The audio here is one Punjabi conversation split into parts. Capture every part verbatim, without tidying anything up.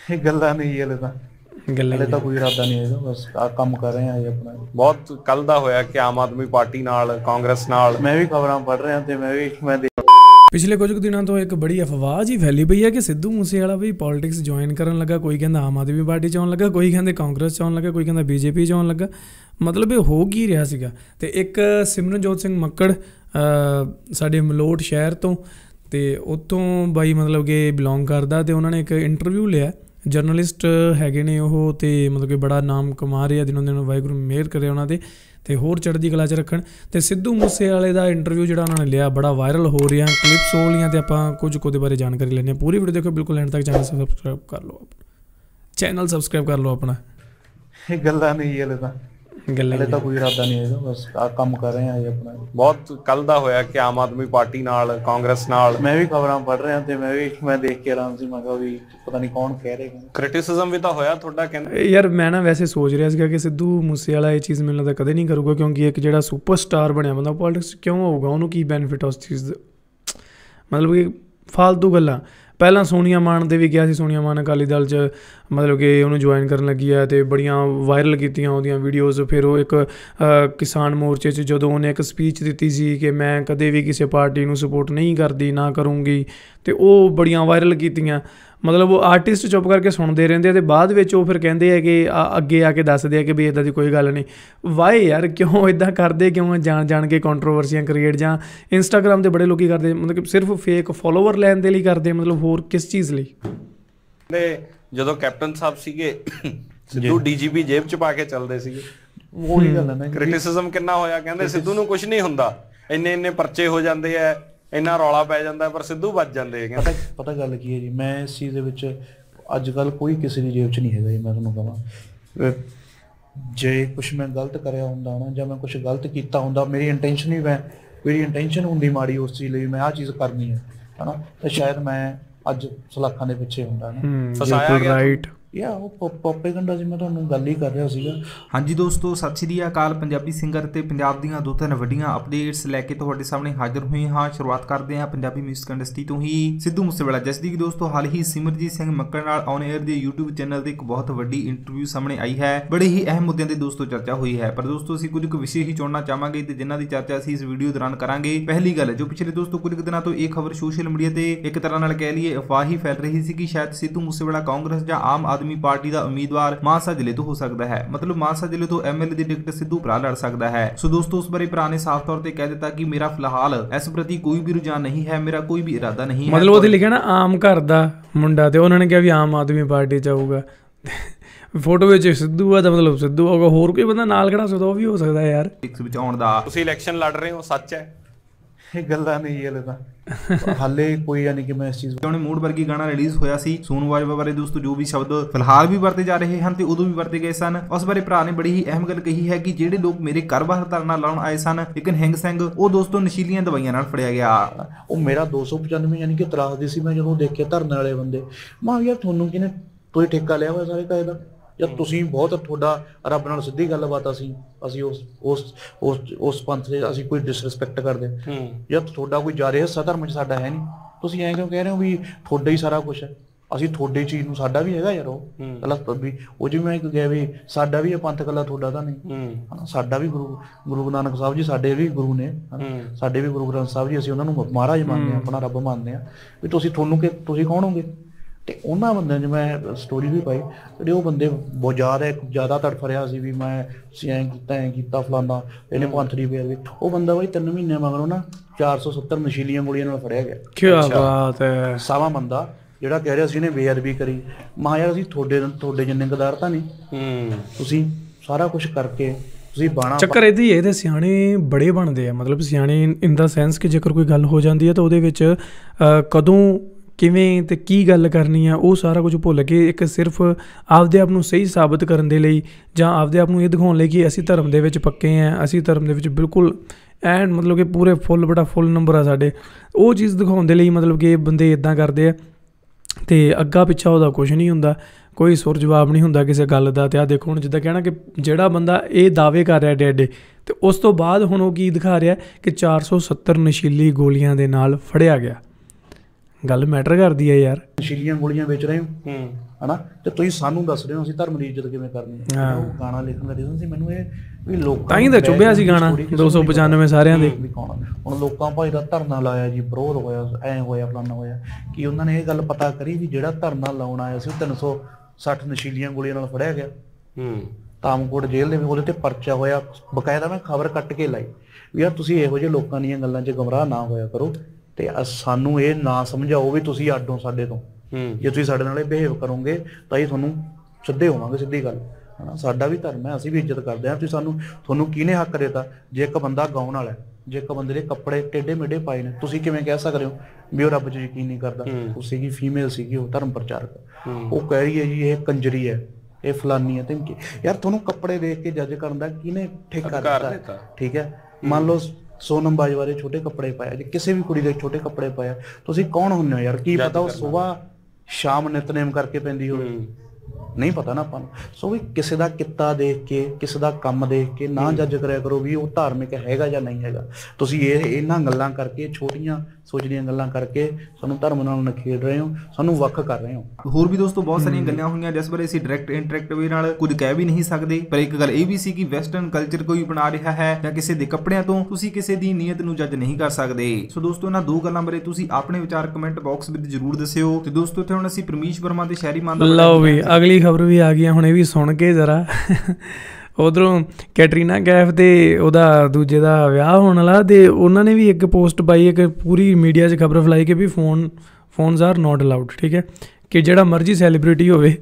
ਇਹ ਗੱਲਾਂ ਨਹੀਂ ਹਲੇ ਤਾਂ ਗੱਲਾਂ ਹਲੇ ਤਾਂ ਕੋਈ ਇਰਾਦਾ ਨਹੀਂ ਹੈਗਾ, ਬਸ ਆ ਕੰਮ ਕਰ ਰਹੇ ਹਾਂ ਜੀ ਆਪਣਾ। ਬਹੁਤ ਕੱਲ ਦਾ ਹੋਇਆ ਕਿ ਆਮ ਆਦਮੀ ਪਾਰਟੀ ਨਾਲ ਕਾਂਗਰਸ ਨਾਲ ਮੈਂ ਵੀ ਖਬਰਾਂ ਪੜ੍ਹ ਰਿਹਾ ਤੇ ਮੈਂ ਵੀ ਮੈਂ ਪਿਛਲੇ ਕੁਝ ਕੁ ਦਿਨਾਂ ਤੋਂ ਇੱਕ ਬੜੀ ਅਫਵਾਹ ਜੀ ਫੈਲੀ ਪਈ ਹੈ ਕਿ ਸਿੱਧੂ ਮੂਸੇਵਾਲਾ ਵੀ ਪੋਲੀਟਿਕਸ ਜੁਆਇਨ ਕਰਨ ਲੱਗਾ। ਕੋਈ ਕਹਿੰਦਾ ਆਮ ਆਦਮੀ ਪਾਰਟੀ 'ਚ ਆਉਣ ਲੱਗਾ, ਕੋਈ ਕਹਿੰਦੇ ਕਾਂਗਰਸ 'ਚ ਆਉਣ ਲੱਗਾ, ਕੋਈ ਕਹਿੰਦਾ ਬੀਜੇਪੀ 'ਚ ਆਉਣ ਲੱਗਾ। ਮਤਲਬ ਇਹ ਹੋ ਕੀ ਰਿਹਾ ਸੀਗਾ। ਅਤੇ ਇੱਕ ਸਿਮਰਨਜੋਤ ਸਿੰਘ ਮੱਕੜ ਸਾਡੇ ਮਲੋਟ ਸ਼ਹਿਰ ਤੋਂ, ਅਤੇ ਉੱਥੋਂ ਬਾਈ ਮਤਲਬ ਕਿ ਬਿਲੋਂਗ ਕਰਦਾ, ਅਤੇ ਉਹਨਾਂ ਨੇ ਇੱਕ ਇੰਟਰਵਿਊ ਲਿਆ। ਜਰਨਲਿਸਟ ਹੈਗੇ ਨੇ ਉਹ, ਅਤੇ ਮਤਲਬ ਕਿ ਬੜਾ ਨਾਮ ਕਮਾ ਰਹੇ ਆ, ਦਿਨੋਂ ਦਿਨ ਵਾਹਿਗੁਰੂ ਮਿਹਰ ਕਰੇ ਉਹਨਾਂ 'ਤੇ ਅਤੇ ਹੋਰ ਚੜ੍ਹਦੀ ਕਲਾ 'ਚ ਰੱਖਣ। ਅਤੇ ਸਿੱਧੂ ਮੂਸੇਵਾਲੇ ਦਾ ਇੰਟਰਵਿਊ ਜਿਹੜਾ ਉਹਨਾਂ ਨੇ ਲਿਆ ਬੜਾ ਵਾਇਰਲ ਹੋ ਰਿਹਾ, ਕਲਿੱਪਸ ਹੋ ਰਹੀਆਂ, ਅਤੇ ਆਪਾਂ ਕੁਝ ਕੁ ਉਹਦੇ ਬਾਰੇ ਜਾਣਕਾਰੀ ਲੈਂਦੇ ਹਾਂ। ਪੂਰੀ ਵੀਡੀਓ ਦੇਖੋ ਬਿਲਕੁਲ ਐਂਡ ਤੱਕ। ਚੈਨਲ ਸਬਸਕ੍ਰਾਈਬ ਕਰ ਲਓ, ਚੈਨਲ ਸਬਸਕ੍ਰਾਈਬ ਕਰ ਲਓ ਆਪਣਾ। ਇਹ ਗੱਲਾਂ ਨਹੀਂ ਹਲੇ ਤਾਂ ਗੱਲਾਂ ਹਲੇ ਤਾਂ ਕੋਈ ਇਰਾਦਾ ਨਹੀਂ ਹੈਗਾ, ਬਸ ਆ ਕੰਮ ਕਰ ਰਹੇ ਹਾਂ ਜੀ ਆਪਣਾ। ਬਹੁਤ ਕੱਲ ਦਾ ਹੋਇਆ ਕਿ ਆਮ ਆਦਮੀ ਪਾਰਟੀ ਨਾਲ ਕਾਂਗਰਸ ਨਾਲ ਮੈਂ ਵੀ ਖਬਰਾਂ ਪੜ੍ਹ ਰਿਹਾ ਤੇ ਮੈਂ ਵੀ ਮੈਂ ਦੇਖ ਕੇ ਆਰਾਮ ਸੀ, ਮੈਂ ਕਿਹਾ ਵੀ ਪਤਾ ਨਹੀਂ ਕੌਣ ਕਹਿ ਰਿਹਾ। ਕ੍ਰਿਟਿਸਿਜ਼ਮ ਵੀ ਤਾਂ ਹੋਇਆ ਤੁਹਾਡਾ, ਕਹਿੰਦੇ ਯਾਰ ਮੈਂ ਨਾ ਵੈਸੇ ਸੋਚ ਰਿਹਾ ਸੀਗਾ ਕਿ ਸਿੱਧੂ ਮੂਸੇਵਾਲਾ ਇਹ ਚੀਜ਼ ਮੈਨੂੰ ਲੱਗਦਾ ਕਦੇ ਨਹੀਂ ਕਰੂਗਾ, ਕਿਉਂਕਿ ਇੱਕ ਜਿਹੜਾ ਸੁਪਰ ਸਟਾਰ ਬਣਿਆ ਬੰਦਾ ਪੋਲੀਟਿਕਸ ਕਿਉਂ ਹੋਊਗਾ, ਉਹਨੂੰ ਕੀ ਬੈਨੀਫਿਟ ਉਸ ਚੀਜ਼ ਦਾ। ਮਤਲਬ ਕਿ ਫਾਲਤੂ ਗੱਲਾਂ। ਪਹਿਲਾਂ ਸੋਨੀਆ ਮਾਨ ਦੇ ਵੀ ਗਿਆ ਸੀ, ਸੋਨੀਆ ਮਾਨ ਅਕਾਲੀ ਦਲ 'ਚ ਮਤਲਬ ਕਿ ਉਹਨੂੰ ਜੁਆਇਨ ਕਰਨ ਲੱਗੀ ਹੈ ਅਤੇ ਬੜੀਆਂ ਵਾਇਰਲ ਕੀਤੀਆਂ ਉਹਦੀਆਂ ਵੀਡੀਓਜ਼। ਫਿਰ ਉਹ ਇੱਕ ਕਿਸਾਨ ਮੋਰਚੇ 'ਚ ਜਦੋਂ ਉਹਨੇ ਇੱਕ ਸਪੀਚ ਦਿੱਤੀ ਸੀ ਕਿ ਮੈਂ ਕਦੇ ਵੀ ਕਿਸੇ ਪਾਰਟੀ ਨੂੰ ਸਪੋਰਟ ਨਹੀਂ ਕਰਦੀ, ਨਾ ਕਰੂੰਗੀ, ਅਤੇ ਉਹ ਬੜੀਆਂ ਵਾਇਰਲ ਕੀਤੀਆਂ। ਮਤਲਬ ਉਹ ਆਰਟਿਸਟ ਚੁੱਪ ਕਰਕੇ ਸੁਣਦੇ ਰਹਿੰਦੇ ਅਤੇ ਬਾਅਦ ਵਿੱਚ ਉਹ ਫਿਰ ਕਹਿੰਦੇ ਆ ਕਿ ਅੱਗੇ ਆ ਕੇ ਦੱਸਦੇ ਆ ਕਿ ਵੀ ਇੱਦਾਂ ਦੀ ਕੋਈ ਗੱਲ ਨਹੀਂ। ਵਾਏ ਯਾਰ ਕਿਉਂ ਇੱਦਾਂ ਕਰਦੇ, ਕਿਉਂ ਜਾਣ ਜਾਣ ਕੇ ਕੰਟਰੋਵਰਸੀਆਂ ਕ੍ਰੀਏਟ, ਜਾਂ ਇੰਸਟਾਗ੍ਰਾਮ 'ਤੇ ਬੜੇ ਲੋਕ ਕਰਦੇ ਮਤਲਬ ਕਿ ਸਿਰਫ ਫੇਕ ਫੋਲੋਵਰ ਲੈਣ ਦੇ ਲਈ ਕਰਦੇ, ਮਤਲਬ ਹੋਰ ਕਿਸ ਚੀਜ਼ ਲਈ। ਜਦੋਂ ਕੈਪਟਨ ਸਾਹਿਬ ਸੀਗੇ ਸਿੱਧੂ ਡੀਜੀਪੀ ਜੇਬ 'ਚ ਪਾ ਕੇ ਚੱਲਦੇ ਸੀਗੇ, ਉਹੀ ਗੱਲ ਹੈ ਨਾ। ਕ੍ਰਿਟਿਸਿਜ਼ਮ ਕਿੰਨਾ ਹੋਇਆ, ਕਹਿੰਦੇ ਸਿੱਧੂ ਨੂੰ ਕੁਝ ਨਹੀਂ ਹੁੰਦਾ, ਇੰਨੇ ਇੰਨੇ ਪਰਚੇ ਹੋ ਜਾਂਦੇ ਆ, ਇੰਨਾ ਰੌਲਾ ਪੈ ਜਾਂਦਾ, ਪਰ ਸਿੱਧੂ ਬਚ ਜਾਂਦੇ ਹੈਗੇ। ਪਤਾ ਪਤਾ ਗੱਲ ਕੀ ਹੈ ਜੀ, ਮੈਂ ਇਸ ਚੀਜ਼ ਦੇ ਵਿੱਚ ਅੱਜ ਕੱਲ੍ਹ ਕੋਈ ਕਿਸੇ ਦੀ ਜੇਬ 'ਚ ਨਹੀਂ ਹੈਗਾ ਜੀ। ਮੈਂ ਤੁਹਾਨੂੰ ਕਹਾਂ ਜੇ ਕੁਛ ਮੈਂ ਗਲਤ ਕਰਿਆ ਹੁੰਦਾ ਨਾ, ਜਾਂ ਮੈਂ ਕੁਛ ਗਲਤ ਕੀਤਾ ਹੁੰਦਾ, ਮੇਰੀ ਇੰਟੈਂਸ਼ਨ ਹੀ ਮੈਂ ਮੇਰੀ ਇੰਟੈਂਸ਼ਨ ਹੁੰਦੀ ਮਾੜੀ ਉਸ ਚੀਜ਼ ਲਈ, ਮੈਂ ਆਹ ਚੀਜ਼ ਕਰਨੀ ਹੈ ਹੈ ਨਾ, ਤਾਂ ਸ਼ਾਇਦ ਮੈਂ ਅੱਜ ਸਲਾਖਾਂ ਦੇ ਪਿੱਛੇ ਹੁੰਦਾ ਨਾ। ਫਸਾਇਆ ਗਿਆ ਰਾਈਟ ਯਾ ਉਹ ਪੋਪੇ ਗੰਡਾ ਸੀ, ਮੈਂ ਤੁਹਾਨੂੰ ਗੱਲ ਹੀ ਕਰ ਰਿਹਾ ਸੀਗਾ। ਹਾਂਜੀ ਦੋਸਤੋ, ਸਤਿ ਸ਼੍ਰੀ ਅਕਾਲ। ਪੰਜਾਬੀ ਸਿੰਗਰ ਤੇ ਪੰਜਾਬ ਦੀਆਂ ਦੋ ਤਿੰਨ ਵੱਡੀਆਂ ਅਪਡੇਟਸ ਲੈ ਕੇ ਤੁਹਾਡੇ ਸਾਹਮਣੇ ਹਾਜ਼ਰ ਹੋਏ ਹਾਂ। ਸ਼ੁਰੂਆਤ ਕਰਦੇ ਹਾਂ ਪੰਜਾਬੀ ਮਿਊਜ਼ਿਕ ਇੰਡਸਟਰੀ ਤੋਂ ਹੀ। ਸਿੱਧੂ ਮੂਸੇਵਾਲਾ, ਜਿਸ ਦੀ ਦੋਸਤੋ ਹਾਲ ਹੀ ਸਿਮਰਜੀਤ ਸਿੰਘ ਮੱਕੜ ਨਾਲ ਔਨ 에ਅਰ ਦੇ YouTube ਚੈਨਲ ਤੇ ਇੱਕ ਬਹੁਤ ਵੱਡੀ ਇੰਟਰਵਿਊ ਸਾਹਮਣੇ ਆਈ ਹੈ। ਬੜੇ ਹੀ ਅਹਿਮ ਮੁੱਦਿਆਂ ਤੇ ਦੋਸਤੋ ਚਰਚਾ ਹੋਈ ਹੈ, ਪਰ ਦੋਸਤੋ ਅਸੀਂ ਕੁਝ ਕੁ ਵਿਸ਼ੇ ਹੀ ਚੁਣਨਾ ਚਾਹਾਂਗੇ ਤੇ ਜਿਨ੍ਹਾਂ ਦੀ ਚਰਚਾ ਅਸੀਂ ਇਸ ਵੀਡੀਓ ਦੌਰਾਨ ਕਰਾਂਗੇ। ਪਹਿਲੀ ਗੱਲ ਜੋ ਪਿਛਲੇ ਦੋਸਤੋ ਕੁਝ ਕੁ ਦਿਨਾਂ ਤੋਂ ਇਹ ਖਬਰ ਸੋਸ਼ਲ ਮੀਡੀਆ ਤੇ ਇੱਕ ਤਰ੍ਹਾਂ ਨਾਲ ਕਹਿ ਲਈਏ ਅਫਵਾਹ ਹੀ ਫੈਲ ਰਹੀ ਸੀ ਕਿ ਸ਼ਾਇਦ ਸਿੱਧੂ ਮੂਸੇਵਾਲਾ ਕਾਂਗਰਸ ਜਾਂ ਆਮ ਆਦਮੀ ਪਾਰਟੀ ਦਾ ਉਮੀਦਵਾਰ ਮਾਨਸਾ ਜ਼ਿਲ੍ਹੇ ਤੋਂ ਹੋ ਸਕਦਾ ਹੈ। ਮਤਲਬ ਮਾਨਸਾ ਜ਼ਿਲ੍ਹੇ ਤੋਂ ਐਮਐਲਏ ਦੀ ਟਿਕਟ ਸਿੱਧੂ ਭਰਾ ਲੜ ਸਕਦਾ ਹੈ। ਸੋ ਦੋਸਤੋ ਉਸ ਬਾਰੇ ਭਰਾ ਨੇ ਸਾਫ਼ ਤੌਰ ਤੇ ਕਹਿ ਦਿੱਤਾ ਕਿ ਮੇਰਾ ਫਿਲਹਾਲ ਇਸ ਪ੍ਰਤੀ ਕੋਈ ਵੀ ਰੁਝਾਨ ਨਹੀਂ ਹੈ, ਮੇਰਾ ਕੋਈ ਵੀ ਇਰਾਦਾ ਨਹੀਂ ਹੈ। ਮਤਲਬ ਉਹਦੇ ਲਿਖਿਆ ਨਾ ਆਮ ਘਰ ਦਾ ਮੁੰਡਾ, ਤੇ ਉਹਨਾਂ ਨੇ ਕਿਹਾ ਵੀ ਆਮ ਆਦਮੀ ਪਾਰਟੀ 'ਚ ਆਊਗਾ। ਫੋਟੋ ਵਿੱਚ ਸਿੱਧੂ ਆ ਤਾਂ ਮਤਲਬ ਸਿੱਧੂ ਆਊਗਾ, ਹੋਰ ਕੋਈ ਬੰਦਾ ਨਾਲ ਖੜਾ ਸਕਦਾ ਉਹ ਵੀ ਹੋ ਸਕਦਾ ਯਾਰ। ਇਸ ਵਿੱਚ ਆਉਣ ਦਾ ਤੁਸੀਂ ਇਲੈਕਸ਼ਨ ਲੜ ਰਹੇ ਹੋ, ਸੱਚ ਹੈ। ਇਹ ਗੱਲਾਂ ਨਹੀਂ ਹਲੇ ਤਾਂ ਹਾਲੇ ਕੋਈ ਯਾਨੀ ਕਿ ਮੈਂ ਇਸ ਚੀਜ਼ ਉਹਨੇ ਮੂਡ ਵਰਗੀ ਗਾਣਾ ਰਿਲੀਜ਼ ਹੋਇਆ ਸੀ। ਸੋਨੂ ਬਾਜਵਾ ਬਾਰੇ ਦੋਸਤੋ ਜੋ ਵੀ ਸ਼ਬਦ ਫਿਲਹਾਲ ਵੀ ਵਰਤੇ ਜਾ ਰਹੇ ਹਨ ਤੇ ਉਦੋਂ ਵੀ ਵਰਤੇ ਗਏ ਸਨ, ਉਸ ਬਾਰੇ ਭਰਾ ਨੇ ਬੜੀ ਹੀ ਅਹਿਮ ਗੱਲ ਕਹੀ ਹੈ ਕਿ ਜਿਹੜੇ ਲੋਕ ਮੇਰੇ ਘਰ ਬਾਹਰ ਧਰਨਾ ਲਾਉਣ ਆਏ ਸਨ, ਇੱਕ ਨਿਹੰਗ ਸਿੰਘ, ਉਹ ਦੋਸਤੋ ਨਸ਼ੀਲੀਆਂ ਦਵਾਈਆਂ ਨਾਲ ਫੜਿਆ ਗਿਆ। ਉਹ ਮੇਰਾ ਦੋ ਸੌ ਪਚਾਨਵੇਂ ਯਾਨੀ ਕਿ ਤਰਾਸਦੀ ਸੀ ਮੈਂ ਜਦੋਂ ਦੇਖਿਆ ਧਰਨੇ ਵਾਲੇ ਬੰਦੇ। ਮਾਂ ਯਾਰ ਤੁਹਾਨੂੰ ਕਿਹਨੇ ਕੋਈ ਠੇਕਾ ਲਿਆ ਹੋਇਆ ਸਾਰੇ ਕਾਇਦਾ, ਯਾਰ ਤੁਸੀਂ ਬਹੁਤ ਤੁਹਾਡਾ ਰੱਬ ਨਾਲ ਸਿੱਧੀ ਗੱਲਬਾਤ, ਅਸੀਂ ਅਸੀਂ ਉਸ ਉਸ ਉਸ ਉਸ ਪੰਥ ਦੇ ਅਸੀਂ ਕੋਈ ਡਿਸਰਿਸਪੈਕਟ ਕਰਦੇ ਯਾਰ, ਤੁਹਾਡਾ ਕੋਈ ਜ਼ਿਆਦਾ ਹਿੱਸਾ ਧਰਮ 'ਚ ਸਾਡਾ ਹੈ ਨਹੀਂ, ਤੁਸੀਂ ਐਂ ਕਿਉਂ ਕਹਿ ਰਹੇ ਹੋ ਵੀ ਤੁਹਾਡਾ ਹੀ ਸਾਰਾ ਕੁਛ ਹੈ, ਅਸੀਂ ਤੁਹਾਡੀ ਚੀਜ਼ ਨੂੰ ਸਾਡਾ ਵੀ ਹੈਗਾ ਯਾਰ। ਉਹ ਪਹਿਲਾਂ ਵੀ ਉਹ ਜਿਵੇਂ ਮੈਂ ਕਿਹਾ ਵੀ ਸਾਡਾ ਵੀ ਇਹ ਪੰਥ ਇਕੱਲਾ ਤੁਹਾਡਾ ਤਾਂ ਨਹੀਂ, ਸਾਡਾ ਵੀ ਗੁਰੂ ਗੁਰੂ ਨਾਨਕ ਸਾਹਿਬ ਜੀ ਸਾਡੇ ਵੀ ਗੁਰੂ ਨੇ, ਸਾਡੇ ਵੀ ਗੁਰੂ ਗ੍ਰੰਥ ਸਾਹਿਬ ਜੀ, ਅਸੀਂ ਉਹਨਾਂ ਨੂੰ ਮਹਾਰਾਜ ਮੰਨਦੇ ਹਾਂ, ਆਪਣਾ ਰੱਬ ਮੰਨਦੇ ਹਾਂ, ਵੀ ਤੁਸੀਂ ਤੁਹਾਨੂੰ ਕਿ ਤੁਸੀਂ ਕੌਣ ਹੋਗੇ। ਅਤੇ ਉਹਨਾਂ ਬੰਦਿਆਂ 'ਚ ਮੈਂ ਸਟੋਰੀ ਵੀ ਪਾਈ, ਜਿਹੜੇ ਉਹ ਬੰਦੇ ਬਹੁਤ ਜ਼ਿਆਦਾ ਜ਼ਿਆਦਾ ਤੜਫ ਰਿਹਾ ਸੀ ਵੀ ਮੈਂ ਅਸੀਂ ਐਂ ਕੀਤਾ ਐਂ ਕੀਤਾ ਫਲਾਨਾ, ਇਹਨੇ ਪੰਥ ਦੀ ਪੇਰ ਵੀ। ਉਹ ਬੰਦਾ ਬਾਈ ਤਿੰਨ ਮਹੀਨੇ ਮਗਰੋਂ ਨਾ ਚਾਰ ਸੌ ਸੱਤਰ ਨਸ਼ੀਲੀਆਂ ਗੋਲੀਆਂ ਨਾਲ ਫੜਿਆ ਗਿਆ। ਕਿਆ ਬਾਤ ਹੈ। ਸਾਵਾ ਬੰਦਾ ਜਿਹੜਾ ਕਹਿ ਰਿਹਾ ਸੀ ਇਹਨੇ ਬੇਅਦਬੀ ਕਰੀ। ਮੈਂ ਯਾਰ ਅਸੀਂ ਤੁਹਾਡੇ ਤੁਹਾਡੇ ਜਿੰਨੇ ਗਦਾਰ ਤਾਂ ਨਹੀਂ, ਤੁਸੀਂ ਸਾਰਾ ਕੁਛ ਕਰਕੇ ਤੁਸੀਂ ਬਾਣਾ ਚੱਕਰ ਇਹਦੀ ਇਹਦੇ ਸਿਆਣੇ ਬੜੇ ਬਣਦੇ ਆ। ਮਤਲਬ ਸਿਆਣੇ ਇਨ ਦਾ ਸੈਂਸ ਕਿ ਜੇਕਰ ਕੋਈ ਗੱਲ ਹੋ ਜਾਂਦੀ ਹੈ ਤਾਂ ਉਹਦੇ ਵਿੱਚ ਕਦੋਂ ਕਿਵੇਂ ਅਤੇ ਕੀ ਗੱਲ ਕਰਨੀ ਆ ਉਹ ਸਾਰਾ ਕੁਝ ਭੁੱਲ ਕੇ ਇੱਕ ਸਿਰਫ ਆਪਦੇ ਆਪ ਨੂੰ ਸਹੀ ਸਾਬਤ ਕਰਨ ਦੇ ਲਈ ਜਾਂ ਆਪਦੇ ਆਪ ਨੂੰ ਇਹ ਦਿਖਾਉਣ ਲਈ ਕਿ ਅਸੀਂ ਧਰਮ ਦੇ ਵਿੱਚ ਪੱਕੇ ਹਾਂ, ਅਸੀਂ ਧਰਮ ਦੇ ਵਿੱਚ ਬਿਲਕੁਲ ਐਨ ਮਤਲਬ ਕਿ ਪੂਰੇ ਫੁੱਲ ਬੜਾ ਫੁੱਲ ਨੰਬਰ ਆ ਸਾਡੇ, ਉਹ ਚੀਜ਼ ਦਿਖਾਉਣ ਦੇ ਲਈ ਮਤਲਬ ਕਿ ਬੰਦੇ ਇੱਦਾਂ ਕਰਦੇ ਆ ਅਤੇ ਅੱਗਾ ਪਿੱਛਾ ਉਹਦਾ ਕੁਛ ਨਹੀਂ ਹੁੰਦਾ, ਕੋਈ ਸੁਰ ਜਵਾਬ ਨਹੀਂ ਹੁੰਦਾ ਕਿਸੇ ਗੱਲ ਦਾ। ਅਤੇ ਆਹ ਦੇਖੋ ਹੁਣ ਜਿੱਦਾਂ ਕਹਿਣਾ ਕਿ ਜਿਹੜਾ ਬੰਦਾ ਇਹ ਦਾਅਵੇ ਕਰ ਰਿਹਾ ਡੇ ਐਡੇ, ਅਤੇ ਉਸ ਤੋਂ ਬਾਅਦ ਹੁਣ ਉਹ ਕੀ ਦਿਖਾ ਰਿਹਾ ਕਿ ਚਾਰ ਸੌ ਸੱਤਰ ਨਸ਼ੀਲੀ ਗੋਲੀਆਂ ਦੇ ਨਾਲ ਫੜਿਆ ਗਿਆ। ਗੱਲ ਮੈਟਰ ਕਰਦੀ ਹੈ ਯਾਰ। ਨਸ਼ੀਲੀਆਂ ਗੋਲੀਆਂ ਵੇਚ ਰਹੇ ਹੋ ਹੂੰ ਹਨਾ, ਤੇ ਤੁਸੀਂ ਸਾਨੂੰ ਦੱਸ ਰਹੇ ਹੋ ਅਸੀਂ ਧਰਮ ਦੀ ਇੱਜ਼ਤ ਕਿਵੇਂ ਕਰਨੀ ਹੈ। ਉਹ ਗਾਣਾ ਲਿਖਣ ਦਾ ਰੀਜ਼ਨ ਸੀ ਮੈਨੂੰ ਇਹ ਵੀ ਲੋਕਾਂ ਤਾਂ ਹੀ ਤਾਂ ਚੁੱਭਿਆ ਸੀ ਗਾਣਾ ਦੋ ਸੌ ਪਚਾਨਵੇਂ ਸਾਰਿਆਂ ਦੇ ਵੀ ਕੌਣ ਹੁਣ ਲੋਕਾਂ ਭਾਈ ਦਾ ਧਰਨਾ ਲਾਇਆ ਜੀ, ਵਿਰੋਧ ਹੋਇਆ, ਐ ਹੋਇਆ ਫਲਾਨਾ ਹੋਇਆ, ਕਿ ਉਹਨਾਂ ਨੇ ਇਹ ਗੱਲ ਪਤਾ ਕਰੀ ਵੀ ਜਿਹੜਾ ਧਰਨਾ ਲਾਉਣ ਆਇਆ ਸੀ ਉਹ ਤਿੰਨ ਸੌ ਸੱਠ ਨਸ਼ੀਲੀਆਂ ਗੋਲੀਆਂ ਨਾਲ ਫੜਿਆ ਗਿਆ। ਹੂੰ ਤਾਮਕੋਟ ਜੇਲ੍ਹ ਦੇ ਵਿੱਚ ਉਹਦੇ ਤੇ ਪਰਚਾ ਹੋਇਆ, ਬਕਾਇਦਾ ਮੈਂ ਖਬਰ ਕੱਟ ਕੇ ਲਾਈ ਵੀ ਯਾਰ ਤੁਸੀਂ ਇਹੋ ਜਿਹੇ ਲੋਕਾਂ ਦੀਆਂ ਗੱਲਾਂ 'ਚ ਗੁੰਮਰਾਹ ਨਾ ਹੋਇਆ ਕਰੋ, ਤੇ ਸਾਨੂੰ ਇਹ ਨਾ ਸਮਝਾਓ ਵੀ ਤੁਸੀਂ ਅੱਡੋ ਸਾਡੇ ਤੋਂ। ਜੇ ਤੁਸੀਂ ਸਾਡੇ ਨਾਲ ਬਿਹੇਵ ਕਰੋਗੇ ਤਾਂ ਹੀ ਤੁਹਾਨੂੰ ਸਿੱਧੇ ਹੋਵਾਂਗੇ, ਸਿੱਧੀ ਗੱਲ ਹਨਾ। ਸਾਡਾ ਵੀ ਧਰਮ ਹੈ, ਅਸੀਂ ਵੀ ਇੱਜ਼ਤ ਕਰਦੇ ਹਾਂ। ਤੁਸੀਂ ਸਾਨੂੰ ਤੁਹਾਨੂੰ ਕਿਹਨੇ ਹੱਕ ਦਿੱਤਾ? ਜੇ ਇੱਕ ਬੰਦਾ ਗਾਉਣ ਵਾਲਾ, ਜੇ ਇੱਕ ਬੰਦੇ ਦੇ ਕੱਪੜੇ ਟੇਢੇ ਮੇਢੇ ਪਾਏ ਨੇ, ਤੁਸੀਂ ਕਿਵੇਂ ਕਹਿ ਸਕਦੇ ਹੋ ਵੀ ਉਹ ਰੱਬ 'ਚ ਯਕੀਨ ਨਹੀਂ ਕਰਦਾ? ਉਹ ਸੀਗੀ ਫੀਮੇਲ ਸੀਗੀ, ਉਹ ਧਰਮ ਪ੍ਰਚਾਰਕ, ਉਹ ਕਹਿ ਰਹੀ ਹੈ ਜੀ ਇਹ ਕੰਜਰੀ ਹੈ, ਇਹ ਫਲਾਨੀ ਹੈ। ਤੇ ਯਾਰ ਤੁਹਾਨੂੰ ਕੱਪੜੇ ਦੇਖ ਕੇ ਜੱਜ ਕਰਨ ਦਾ ਕਿਹਨੇ ਠੇਕਾ ਦਿੱਤਾ? ਠੀਕ ਹੈ, ਮੰਨ ਲਓ ਸੋਨਮ ਬਾਜਵਾ ਦੇ ਛੋਟੇ ਕੱਪੜੇ ਪਾਇਆ, ਜੇ ਕਿਸੇ ਵੀ ਕੁੜੀ ਦੇ ਛੋਟੇ ਕੱਪੜੇ ਪਾਇਆ, ਤੁਸੀਂ ਕੌਣ ਹੁੰਦੇ ਹੋ ਯਾਰ? ਕੀ ਪਤਾ ਉਹ ਸੁਬਾਹ ਸ਼ਾਮ ਨਿਤਨੇਮ ਕਰਕੇ ਪੈਂਦੀ ਹੋਵੇ, ਨਹੀਂ ਪਤਾ ਨਾ ਆਪਾਂ ਨੂੰ। ਸੋ ਵੀ ਕਿਸੇ ਦਾ ਕਿੱਤਾ ਦੇਖ ਕੇ, ਕਿਸੇ ਦਾ ਕੰਮ ਦੇਖ ਕੇ ਨਾ ਜੱਜ ਕਰਿਆ ਕਰੋ ਵੀ ਉਹ ਧਾਰਮਿਕ ਹੈਗਾ ਜਾਂ ਨਹੀਂ ਹੈਗਾ। ਤੁਸੀਂ ਇਹ ਇਹਨਾਂ ਗੱਲਾਂ ਕਰਕੇ, ਛੋਟੀਆਂ ਸੋਚਦੀਆਂ ਗੱਲਾਂ ਕਰਕੇ ਸਾਨੂੰ ਧਰਮ ਨਾਲ ਨਖੇੜ ਰਹੇ ਹੋ, ਸਾਨੂੰ ਵੱਖ ਕਰ ਰਹੇ ਹੋ। ਹੋਰ ਵੀ ਦੋਸਤੋ ਬਹੁਤ ਸਾਰੀਆਂ ਗੱਲਾਂ ਹੋਈਆਂ ਜਿਸ ਬਾਰੇ ਅਸੀਂ ਡਾਇਰੈਕਟ ਇੰਟਰੈਕਟ ਵੇ ਨਾਲ ਕੁਝ ਕਹਿ ਵੀ ਨਹੀਂ ਸਕਦੇ, ਪਰ ਇੱਕ ਗੱਲ ਇਹ ਵੀ ਸੀ ਕਿ ਵੈਸਟਰਨ ਕਲਚਰ ਕੋਈ ਬਣਾ ਰਿਹਾ ਹੈ ਜਾਂ ਕਿਸੇ ਦੇ ਕੱਪੜਿਆਂ ਤੋਂ ਤੁਸੀਂ ਕਿਸੇ ਦੀ ਨੀਅਤ ਨੂੰ ਜੱਜ ਨਹੀਂ ਕਰ ਸਕਦੇ। ਸੋ ਦੋਸਤੋ ਇਹਨਾਂ ਦੋ ਗੱਲਾਂ ਬਾਰੇ ਤੁਸੀਂ ਆਪਣੇ ਵਿਚਾਰ ਕਮੈਂਟ ਬਾਕਸ ਵਿੱਚ ਜ਼ਰੂਰ ਦੱਸਿਓ। ਤੇ ਦੋਸਤੋ ਇੱਥੇ ਹੁਣ ਅਸੀਂ ਪਰਮੇਸ਼ ਵਰਮਾ ਤੇ ਸ਼ਹਿਰੀ ਮਾਨ ਦਾ ਲਓ ਵੀ ਅਗਲੀ ਖਬਰ ਵੀ ਆ ਗਈ ਹੁਣ, ਇਹ ਵੀ ਸੁਣ ਕੇ ਜ਼ਰਾ। ਉਧਰੋਂ ਕੈਟਰੀਨਾ ਕੈਫ ਤੇ ਉਹਦਾ ਦੂਜੇ ਦਾ ਵਿਆਹ ਹੋਣ ਵਾਲਾ, ਤੇ ਉਹਨਾਂ ਨੇ ਵੀ ਇੱਕ ਪੋਸਟ ਪਾਈ, ਇੱਕ ਪੂਰੀ ਮੀਡੀਆ 'ਚ ਖਬਰ ਫੈਲਾਈ ਕਿ ਵੀ phone phones are not allowed. ਠੀਕ ਹੈ, ਕਿ ਜਿਹੜਾ ਮਰਜ਼ੀ ਸੈਲੀਬ੍ਰਿਟੀ ਹੋਵੇ।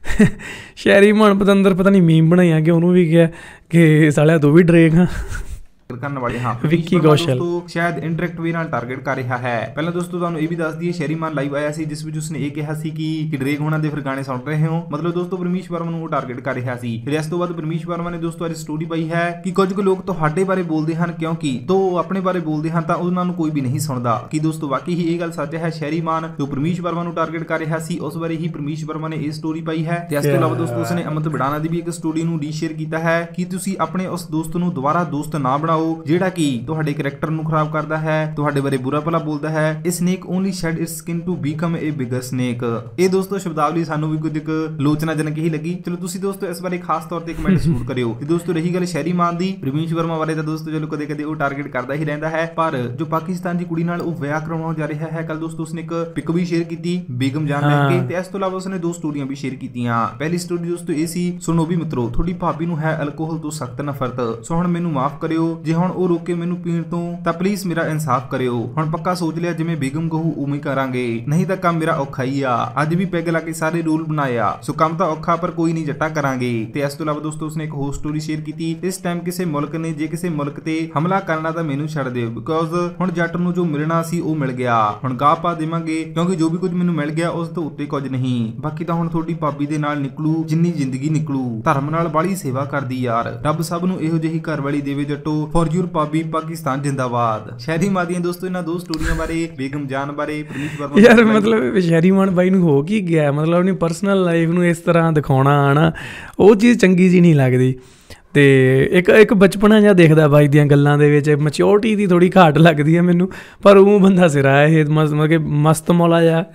ਸ਼ਹਿਰੀ ਮਾਨ ਪਤੰਦਰ ਪਤਾ ਨਹੀਂ ਮੀਮ ਬਣਾਈਆਂ ਕਿ ਉਹਨੂੰ ਵੀ ਕਿਹਾ ਕਿ ਸਾਲਿਆ ਤੂੰ ਵੀ ਡਰੇਕ ਹਾਂ ਕਰਨ ਵਾਲੇ। ਹਾਂ, ਵਿੱਕੀ ਕੌਸ਼ਲ ਦੋਸਤੋ ਸ਼ਾਇਦ ਇੰਡਾਇਰੈਕਟ ਵੇ ਨਾਲ ਟਾਰਗੇਟ ਕਰ ਰਿਹਾ ਹੈ। ਪਹਿਲਾਂ ਦੋਸਤੋ ਤੁਹਾਨੂੰ ਇਹ ਵੀ ਦੱਸ ਦਈਏ, ਸ਼ਹਿਰੀ ਮਾਨ ਲਾਈਵ ਆਇਆ ਸੀ ਜਿਸ ਵਿੱਚ ਉਸਨੇ ਇਹ ਕਿਹਾ ਸੀ ਕਿ ਡਰੇਕ ਹੋਣਾ ਦੇ ਫਿਰ ਗਾਣੇ ਸੁਣ ਰਹੇ ਹੋ, ਮਤਲਬ ਦੋਸਤੋ ਪਰਮੇਸ਼ ਵਰਮਾ ਨੂੰ ਉਹ ਟਾਰਗੇਟ ਕਰ ਰਿਹਾ ਸੀ। ਫਿਰ ਇਸ ਤੋਂ ਬਾਅਦ ਪਰਮੇਸ਼ ਵਰਮਾ ਨੇ ਦੋਸਤੋ ਅੱਜ ਸਟੋਰੀ ਪਾਈ ਹੈ ਕਿ ਕੁਝ ਕੁ ਲੋਕ ਤੁਹਾਡੇ ਬਾਰੇ ਬੋਲਦੇ ਹਨ ਕਿਉਂਕਿ ਤੋ ਆਪਣੇ ਬਾਰੇ ਬੋਲਦੇ ਹਨ ਤਾਂ ਉਹਨਾਂ ਨੂੰ ਕੋਈ ਵੀ ਨਹੀਂ ਸੁਣਦਾ। ਕੀ ਦੋਸਤੋ ਵਾਕਈ ਹੀ ਇਹ ਗੱਲ ਸੱਚ ਹੈ? ਸ਼ਹਿਰੀ ਮਾਨ ਜੋ ਪਰਮੇਸ਼ ਵਰਮਾ ਨੂੰ ਟਾਰਗੇਟ ਕਰ ਰਿਹਾ ਸੀ ਉਸ ਬਾਰੇ ਹੀ ਪਰਮੇਸ਼ ਵਰਮਾ ਨੇ ਇਹ ਸਟੋਰੀ ਪਾਈ ਹੈ। ਤੇ ਇਸ ਤੋਂ ਇਲਾਵਾ ਦੋਸਤੋ ਉਸਨੇ ਅਮਿਤ ਬੜਾਨਾ ਦੀ ਵੀ ਇੱਕ ਸਟੋਰੀ ਨੂੰ ਰੀਸ਼ੇਅਰ ਕੀਤਾ ਹੈ ਕਿ ਤੁਸੀਂ ਆਪਣੇ ਉਸ ਦੋਸਤ ਨੂੰ ਦੁਬਾਰਾ ਦੋਸਤ ਨਾ ਬਣਾਓ ਜਿਹੜਾ ਕਿ ਤੁਹਾਡੇ ਕਰੈਕਟਰ ਨੂੰ ਖਰਾਬ ਕਰਦਾ ਹੈ, ਤੁਹਾਡੇ ਬਾਰੇ ਬੁਰਾ ਭਲਾ ਬੋਲਦਾ ਹੈ। ਇਹ snake only shed its skin to become a bigger snake. ਇਹ ਦੋਸਤੋ ਸ਼ਬਦਾਵਲੀ ਸਾਨੂੰ ਵੀ ਕੁਝ ਇੱਕ ਲੋਚਨਾਜਨਕ ਹੀ ਲੱਗੀ। ਚਲੋ ਤੁਸੀਂ ਦੋਸਤੋ ਇਸ ਬਾਰੇ ਖਾਸ ਤੌਰ ਤੇ ਕਮੈਂਟ ਜ਼ਰੂਰ ਕਰਿਓ। ਤੇ ਦੋਸਤੋ ਰਹੀ ਗੱਲ ਸ਼ਹਿਰੀ ਮਾਨ ਦੀ, ਪਰਮੇਸ਼ ਵਰਮਾ ਬਾਰੇ ਤਾਂ ਦੋਸਤੋ ਚਲੋ ਕਦੇ ਕਦੇ ਉਹ ਟਾਰਗੇਟ ਕਰਦਾ ਹੀ ਰਹਿੰਦਾ ਹੈ, ਪਰ ਜੋ ਪਾਕਿਸਤਾਨ ਦੀ ਕੁੜੀ ਨਾਲ ਉਹ ਵਿਆਹ ਕਰਾਉਣ ਜਾ ਰਿਹਾ ਹੈ, ਕੱਲ ਦੋਸਤੋ ਉਸਨੇ ਇੱਕ ਪਿਕ ਵੀ ਸ਼ੇਅਰ ਕੀਤੀ ਬੇਗਮ ਜਾਨ ਲੈ ਕੇ। ਤੇ ਇਸ ਤੋਂ ਇਲਾਵਾ ਉਸਨੇ ਦੋ ਸਟੋਰੀਆਂ ਵੀ ਸ਼ੇਅਰ ਕੀਤੀਆਂ। ਪਹਿਲੀ ਸਟੋਰੀ ਦੋਸਤੋ ਇਹ ਸੀ, ਸੁਣੋ ਵੀ ਮਿੱਤਰੋ, ਤੁਹਾਡੀ ਭਾਬੀ ਨੂੰ ਹੈ ਅਲਕੋਹਲ ਤੋਂ ਸਖਤ ਨਫ਼ਰਤ, ਸੋ ਹੁਣ ਮੈਨੂੰ ਮਾਫ ਕਰਿਓ, ਜੇ ਹੁਣ ਉਹ ਰੋਕੇ ਮੈਨੂੰ ਪੀਣ ਤੋਂ ਤਾਂ ਪਲੀਜ਼ ਮੇਰਾ ਇਨਸਾਫ ਕਰਿਓ। ਹੁਣ ਪੱਕਾ ਸੋਚ ਲਿਆ ਜਿਵੇਂ ਬੇਗਮ ਕਹੂ ਉਵੇਂ ਕਰਾਂਗੇ, ਨਹੀਂ ਤਾਂ ਕੰਮ ਮੇਰਾ ਔਖਾ ਹੀ ਆ। ਅੱਜ ਵੀ ਪੈਗ ਲਾ ਕੇ ਸਾਰੇ ਰੂਲ ਬਣਾਇਆ, ਸੋ ਕੰਮ ਤਾਂ ਔਖਾ ਪਰ ਕੋਈ ਨਹੀਂ ਜੱਟਾ ਕਰਾਂਗੇ। ਤੇ ਇਸ ਤੋਂ ਇਲਾਵਾ ਦੋਸਤੋ ਉਸਨੇ ਇੱਕ ਹੋਰ ਸਟੋਰੀ ਸ਼ੇਅਰ ਕੀਤੀ, ਇਸ ਟਾਈਮ ਕਿਸੇ ਮੁਲਕ ਨੇ ਜੇ ਕਿਸੇ ਮੁਲਕ ਤੇ ਹਮਲਾ ਕਰਨਾ ਤਾਂ ਮੈਨੂੰ ਛੱਡ ਦਿਓ, ਬਿਕੋਜ਼ ਹੁਣ ਜੱਟ ਨੂੰ ਜੋ ਮਿਲਣਾ ਸੀ ਉਹ ਮਿਲ ਗਿਆ। ਹੁਣ ਗਾਹ ਪਾ ਦੇਵਾਂਗੇ ਕਿਉਂਕਿ ਜੋ ਵੀ ਕੁਝ ਮੈਨੂੰ ਮਿਲ ਗਿਆ ਉਸ ਤੋਂ ਉੱਤੇ ਕੁਝ ਨਹੀਂ। ਬਾਕੀ ਤਾਂ ਹੁਣ ਤੁਹਾਡੀ ਭਾਬੀ ਦੇ ਨਾਲ ਨਿਕਲੂ ਜਿੰਨੀ ਜ਼ਿੰਦਗੀ ਨਿਕਲੂ, ਧਰਮ ਨਾਲ ਬਾਲੀ ਸੇਵਾ ਕਰਦੀ ਯਾਰ, ਰੱਬ ਸਭ ਨੂੰ ਇਹੋ ਜਿਹੀ ਘਰ ਵਾਲੀ ਦੇਵੇ ਜੱਟੋ, ਫॉर ਯੂਰ ਭਾਬੀ ਪਾਕਿਸਤਾਨ ਜਿੰਦਾਬਾਦ। ਸ਼ਹਿਰੀ ਮਾਦੀਆਂ ਦੋਸਤੋ ਇਹਨਾਂ ਦੋ ਸਟੋਰੀਆਂ ਬਾਰੇ, ਬੇਗਮ ਜਾਨ ਬਾਰੇ, ਪਰਮੇਸ਼ ਵਰਮਾ ਯਾਰ ਮਤਲਬ ਸ਼ਹਿਰੀ ਮਾਨ ਬਾਈ ਨੂੰ ਹੋ ਕੀ ਗਿਆ, ਮਤਲਬ ਆਪਣੀ ਪਰਸਨਲ ਲਾਈਫ ਨੂੰ ਇਸ ਤਰ੍ਹਾਂ ਦਿਖਾਉਣਾ ਆਣਾ ਉਹ ਚੀਜ਼ ਚੰਗੀ ਜੀ ਨਹੀਂ ਲੱਗਦੀ। ਤੇ ਇੱਕ ਇੱਕ ਬਚਪਨਾ ਜਿਹਾ ਦੇਖਦਾ ਬਾਈ ਦੀਆਂ ਗੱਲਾਂ ਦੇ ਵਿੱਚ, ਮੈਚਿਓਰਟੀ ਦੀ ਥੋੜ੍ਹੀ ਘਾਟ ਲੱਗਦੀ ਹੈ ਮੈਨੂੰ, ਪਰ ਉਹ ਬੰਦਾ ਸਿਰਾ ਇਹ ਮਤਲਬ ਕਿ ਮਸਤ ਮੌਲਾ ਜਿਹਾ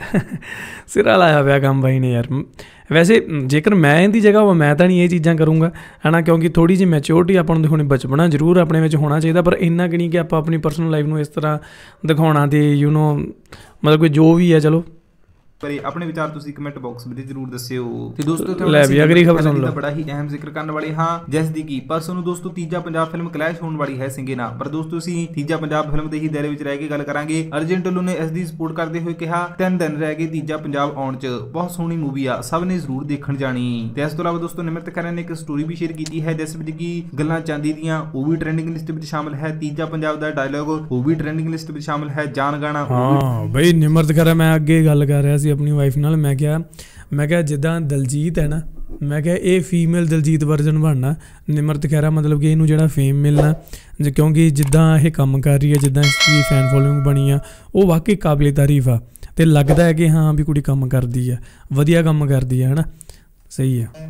ਸਿਰਾ ਲਾਇਆ ਪਿਆ ਕੰਮ ਬਾਈ ਨੇ ਯਾਰ। ਵੈਸੇ ਜੇਕਰ ਮੈਂ ਇਹਦੀ ਜਗ੍ਹਾ ਹੋਵਾਂ ਮੈਂ ਤਾਂ ਨਹੀਂ ਇਹ ਚੀਜ਼ਾਂ ਕਰੂੰਗਾ ਹੈ ਨਾ, ਕਿਉਂਕਿ ਥੋੜ੍ਹੀ ਜਿਹੀ ਮੈਚਿਓਰਟੀ ਆਪਾਂ ਨੂੰ ਦਿਖਾਉਣੀ, ਬਚਪਨਾ ਜ਼ਰੂਰ ਆਪਣੇ ਵਿੱਚ ਹੋਣਾ ਚਾਹੀਦਾ, ਪਰ ਇੰਨਾ ਕਿ ਨਹੀਂ ਕਿ ਆਪਾਂ ਆਪਣੀ ਪਰਸਨਲ ਲਾਈਫ ਨੂੰ ਇਸ ਤਰ੍ਹਾਂ ਦਿਖਾਉਣਾ ਤੇ ਯੂ ਨੋ ਮਤਲਬ ਕਿ ਜੋ ਵੀ ਹੈ ਚਲੋ। ਪਰ ਆਪਣੇ ਵਿਚਾਰ ਤੁਸੀਂ ਕਮੈਂਟ ਬਾਕਸ ਵਿੱਚ ਜ਼ਰੂਰ ਦੱਸਿਓ। ਤੇ ਦੋਸਤੋ ਲੈ ਵੀ ਅਗਲੀ ਖਬਰ ਸੁਣ ਲਓ, ਬੜਾ ਹੀ ਅਹਿਮ ਜ਼ਿਕਰ ਕਰਨ ਵਾਲੇ ਹਾਂ, ਜਿਸ ਦੀ ਕੀ ਪਰਸੋਂ ਨੂੰ ਦੋਸਤੋ ਤੀਜਾ ਪੰਜਾਬ ਫਿਲਮ ਕਲੈਸ਼ ਹੋਣ ਵਾਲੀ ਹੈ ਸਿੰਘੇ ਨਾਲ, ਪਰ ਦੋਸਤੋ ਅਸੀਂ ਤੀਜਾ ਪੰਜਾਬ ਫਿਲਮ ਦੇ ਹੀ ਦਾਇਰੇ ਵਿੱਚ ਰਹਿ ਕੇ ਗੱਲ ਕਰਾਂਗੇ। ਅਰਜਨ ਢਿੱਲੋਂ ਨੇ ਇਸ ਦੀ ਸਪੋਰਟ ਕਰਦੇ ਹੋਏ ਕਿਹਾ ਤਿੰਨ ਦਿਨ ਰਹਿ ਗਏ ਤੀਜਾ ਪੰਜਾਬ ਆਉਣ 'ਚ, ਬਹੁਤ ਸੋਹਣੀ ਮੂਵੀ ਆ, ਸਭ ਨੇ ਜ਼ਰੂਰ ਦੇਖਣ ਜਾਣੀ। ਤੇ ਇਸ ਤੋਂ ਇਲਾਵਾ ਦੋਸਤੋ ਨਿਮਰਤ ਖਹਿਰਾ ਨੇ ਇੱਕ ਸਟੋਰੀ ਵੀ ਸ਼ੇਅਰ ਕੀਤੀ ਹੈ ਜਿਸ ਵਿੱਚ ਕੀ ਗੱਲਾਂ ਚਾਂਦੀ ਦੀਆਂ ਉਹ ਵੀ ਟ੍ਰੈਂਡਿੰਗ ਲਿਸਟ ਵਿੱਚ ਸ਼ਾਮਲ ਹੈ, ਤੀਜਾ ਪੰਜਾਬ ਦਾ ਡਾਇਲੌਗ ਉਹ ਵੀ ਟ੍ਰੈਂਡਿੰਗ ਲਿਸਟ ਵਿੱਚ ਸ਼ਾਮਲ ਹੈ, ਜਾਨ ਗਾਣਾ। ਹਾਂ ਬਈ ਨਿਮਰਤ ਖਹਿਰਾ, ਮੈਂ ਅੱਗੇ ਗੱਲ ਕਰ ਰਿਹਾ ਸੀ ਆਪਣੀ ਵਾਈਫ ਨਾਲ, ਮੈਂ ਕਿਹਾ ਮੈਂ ਕਿਹਾ ਜਿੱਦਾਂ ਦਲਜੀਤ ਹੈ ਨਾ, ਮੈਂ ਕਿਹਾ ਇਹ ਫੀਮੇਲ ਦਲਜੀਤ ਵਰਜਨ ਬਣਨਾ ਨਿਮਰਤ ਖਹਿਰਾ, ਮਤਲਬ ਕਿ ਇਹਨੂੰ ਜਿਹੜਾ ਫੇਮ ਮਿਲਣਾ, ਕਿਉਂਕਿ ਜਿੱਦਾਂ ਇਹ ਕੰਮ ਕਰ ਰਹੀ ਹੈ, ਜਿੱਦਾਂ ਇਸਦੀ ਫੈਨ ਫੋਲੋਇੰਗ ਬਣੀ ਆ, ਉਹ ਵਾਕਈ ਕਾਬਲੇ ਤਾਰੀਫ ਆ। ਤੇ ਲੱਗਦਾ ਹੈ ਕਿ ਹਾਂ ਵੀ ਕੁੜੀ ਕੰਮ ਕਰਦੀ ਆ, ਵਧੀਆ ਕੰਮ ਕਰਦੀ ਆ, ਹੈ ਨਾ, ਸਹੀ ਆ।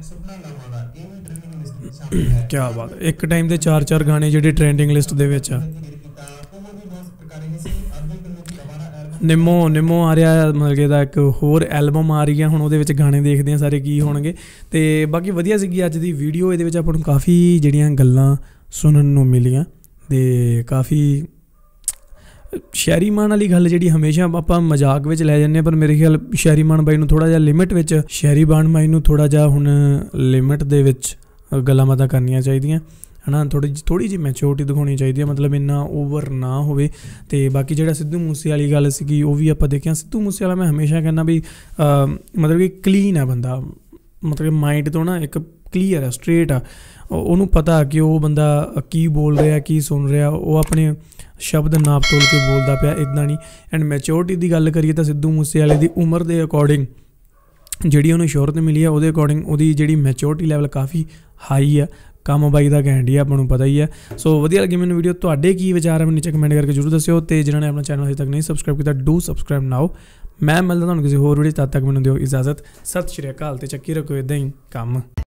ਕਿਆ ਬਾਤ, ਇੱਕ ਟਾਈਮ ਦੇ ਚਾਰ ਚਾਰ ਗਾਣੇ ਜਿਹੜੇ ਟ੍ਰੈਂਡਿੰਗ ਲਿਸਟ ਦੇ ਵਿੱਚ ਆ। ਨਿੰਮੋ ਨਿੰਮੋ ਆ ਰਿਹਾ ਮਤਲਬ ਕਿ ਇਹਦਾ ਇੱਕ ਹੋਰ ਐਲਬਮ ਆ ਰਹੀ ਹੈ ਹੁਣ, ਉਹਦੇ ਵਿੱਚ ਗਾਣੇ ਦੇਖਦੇ ਹਾਂ ਸਾਰੇ ਕੀ ਹੋਣਗੇ। ਤੇ ਬਾਕੀ ਵਧੀਆ ਸੀਗੀ ਅੱਜ ਦੀ ਵੀਡੀਓ, ਇਹਦੇ ਵਿੱਚ ਆਪਾਂ ਨੂੰ ਕਾਫੀ ਜਿਹੜੀਆਂ ਗੱਲਾਂ ਸੁਣਨ ਨੂੰ ਮਿਲੀਆਂ ਤੇ ਕਾਫੀ ਸ਼ਹਿਰੀ ਮਾਨ ਵਾਲੀ ਗੱਲ ਜਿਹੜੀ ਹਮੇਸ਼ਾ ਆਪਾਂ ਮਜ਼ਾਕ ਵਿੱਚ ਲੈ ਜਾਂਦੇ ਹਾਂ, ਪਰ ਮੇਰੇ ਖਿਆਲ ਸ਼ਹਿਰੀ ਮਾਨ ਬਾਈ ਨੂੰ ਥੋੜ੍ਹਾ ਜਿਹਾ ਲਿਮਿਟ ਵਿੱਚ ਸ਼ਹਿਰੀ ਮਾਨ ਬਾਈ ਨੂੰ ਥੋੜ੍ਹਾ ਜਿਹਾ ਹੁਣ ਲਿਮਿਟ ਦੇ ਵਿੱਚ ਗੱਲਾਂ ਬਾਤਾਂ ਕਰਨੀਆਂ ਚਾਹੀਦੀਆਂ ਹੈ ਨਾ, ਥੋੜ੍ਹੀ ਜਿਹੀ ਥੋੜ੍ਹੀ ਜਿਹੀ ਮੈਚੋਰਟੀ ਦਿਖਾਉਣੀ ਚਾਹੀਦੀ ਹੈ, ਮਤਲਬ ਇੰਨਾ ਓਵਰ ਨਾ ਹੋਵੇ। ਅਤੇ ਬਾਕੀ ਜਿਹੜਾ ਸਿੱਧੂ ਮੂਸੇ ਵਾਲੀ ਗੱਲ ਸੀਗੀ ਉਹ ਵੀ ਆਪਾਂ ਦੇਖਿਆ। ਸਿੱਧੂ ਮੂਸੇ ਵਾਲਾ ਮੈਂ ਹਮੇਸ਼ਾ ਕਹਿੰਦਾ ਵੀ ਮਤਲਬ ਕਿ ਕਲੀਨ ਹੈ ਬੰਦਾ, ਮਤਲਬ ਮਾਈਂਡ ਤੋਂ ਨਾ ਇੱਕ ਕਲੀਅਰ ਆ, ਸਟਰੇਟ ਆ, ਉਹਨੂੰ ਪਤਾ ਕਿ ਉਹ ਬੰਦਾ ਕੀ ਬੋਲ ਰਿਹਾ ਕੀ ਸੁਣ ਰਿਹਾ, ਉਹ ਆਪਣੇ ਸ਼ਬਦ ਨਾਪ ਤੋਲ ਕੇ ਬੋਲਦਾ ਪਿਆ, ਇੱਦਾਂ ਨਹੀਂ। ਐਂਡ ਮੈਚੋਰਟੀ ਦੀ ਗੱਲ ਕਰੀਏ ਤਾਂ ਸਿੱਧੂ ਮੂਸੇ ਵਾਲੇ ਦੀ ਉਮਰ ਦੇ ਅਕੋਰਡਿੰਗ ਜਿਹੜੀ ਉਹਨੂੰ ਸ਼ੋਹਰਤ ਮਿਲੀ ਆ ਉਹਦੇ ਅਕੋਰਡਿੰਗ ਉਹਦੀ ਜਿਹੜੀ ਮੈਚੋਰਟੀ ਲੈਵਲ ਕਾਫੀ ਹਾਈ ਆ। ਕੰਮ ਬਾਈ ਦਾ ਘੈਂਟ ਹੀ ਆ, ਆਪਾਂ ਨੂੰ ਪਤਾ ਹੀ ਹੈ। ਸੋ ਵਧੀਆ ਲੱਗੀ ਮੈਨੂੰ ਵੀਡੀਓ, ਤੁਹਾਡੇ ਕੀ ਵਿਚਾਰ ਹੈ ਮੈਨੂੰ ਨੀਚੇ ਕਮੈਂਟ ਕਰਕੇ ਜ਼ਰੂਰ ਦੱਸਿਓ। ਅਤੇ ਜਿਨ੍ਹਾਂ ਨੇ ਆਪਣਾ ਚੈਨਲ ਹਜੇ ਤੱਕ ਨਹੀਂ ਸਬਸਕ੍ਰਾਈਬ ਕੀਤਾ ਡੂ ਸਬਸਕ੍ਰਾਈਬ ਨਾਓ। ਮੈਂ ਮਿਲਦਾ ਤੁਹਾਨੂੰ ਕਿਸੇ ਹੋਰ ਵੀਡੀਓ, ਤਦ ਤੱਕ ਮੈਨੂੰ ਦਿਓ ਇਜਾਜ਼ਤ। ਸਤਿ ਸ਼੍ਰੀ ਅਕਾਲ ਤੇ ਚੱਕੀ ਰੱਖੋ ਇੱਦਾਂ ਹੀ ਕੰਮ।